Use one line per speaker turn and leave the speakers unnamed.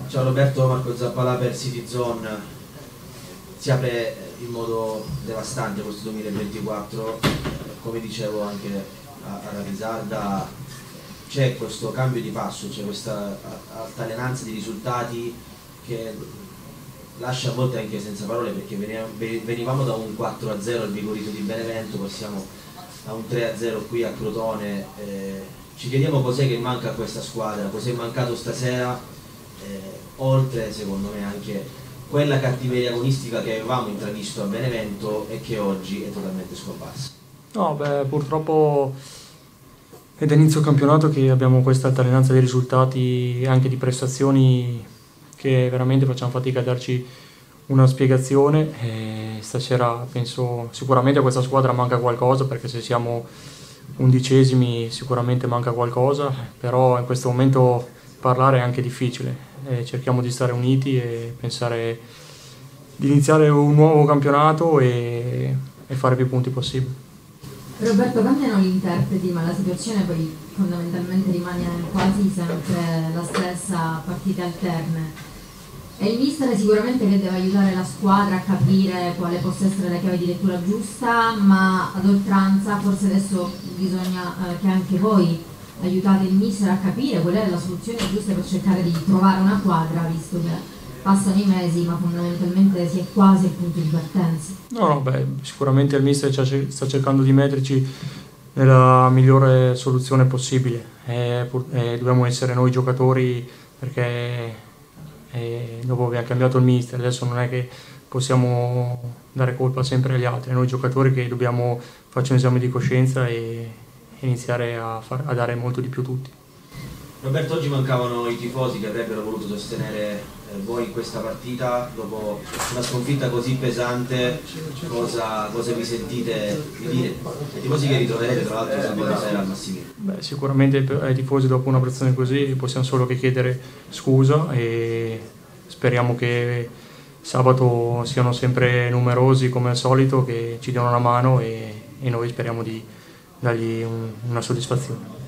Ciao Roberto, Marco Zappalà per City Zone. Si apre in modo devastante questo 2024, come dicevo anche a Ravisarda, c'è questo cambio di passo, c'è questa altalenanza di risultati che lascia a volte anche senza parole, perché venivamo da un 4-0 al Vigorito di Benevento, passiamo a un 3-0 qui a Crotone. Ci chiediamo cos'è che manca a questa squadra, cos'è mancato stasera, oltre secondo me anche quella cattiveria agonistica che avevamo intravisto a Benevento e che oggi è totalmente scomparsa.
No, beh, purtroppo è da inizio campionato che abbiamo questa altalenanza di risultati e anche di prestazioni che veramente facciamo fatica a darci una spiegazione. E stasera penso sicuramente a questa squadra manca qualcosa, perché se siamo 11esimi sicuramente manca qualcosa, però in questo momento parlare è anche difficile. Cerchiamo di stare uniti e pensare di iniziare un nuovo campionato e fare più punti possibili.
Roberto, cambiano gli interpreti, ma la situazione poi fondamentalmente rimane quasi sempre la stessa a partite alterne. E il mister sicuramente che deve aiutare la squadra a capire quale possa essere la chiave di lettura giusta, ma ad oltranza forse adesso bisogna che anche voi aiutate il mister a capire qual è la soluzione giusta per cercare di trovare una quadra, visto che passano i mesi ma fondamentalmente si è quasi al punto di partenza.
No, sicuramente il mister sta cercando di metterci nella migliore soluzione possibile. Dobbiamo essere noi giocatori, perché dopo abbiamo cambiato il mister, adesso non è che possiamo dare colpa sempre agli altri, noi giocatori che dobbiamo fare un esame di coscienza e iniziare a dare molto di più tutti.
Roberto, oggi mancavano i tifosi che avrebbero voluto sostenere voi in questa partita. Dopo una sconfitta così pesante, cosa vi sentite di dire? I tifosi che ritroverete tra l'altro sabato sera al Massimiliano.
Sicuramente ai tifosi dopo una prestazione così possiamo solo che chiedere scusa e speriamo che sabato siano sempre numerosi come al solito, che ci diano una mano e noi speriamo di dargli una soddisfazione.